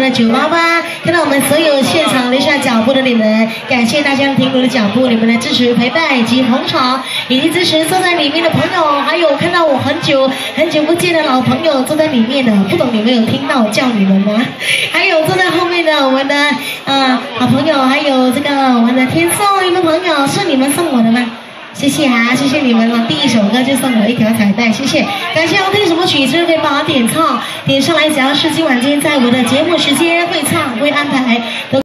的988，看到我们所有现场留下脚步的你们，感谢大家停留的脚步，你们的支持陪伴以及捧场，以及支持坐在里面的朋友，还有看到我很久不见的老朋友坐在里面的，不懂你们有听到我叫你们吗？还有坐在后面的我们的好朋友，还有这个我们的天送一个朋友，是你们送我的吗？谢谢啊，谢谢你们了。第一首歌就送我一条彩带，谢谢。感谢要听什么曲子可以帮我点唱，点上来，只要是今晚间在我的节目时间会唱会安排。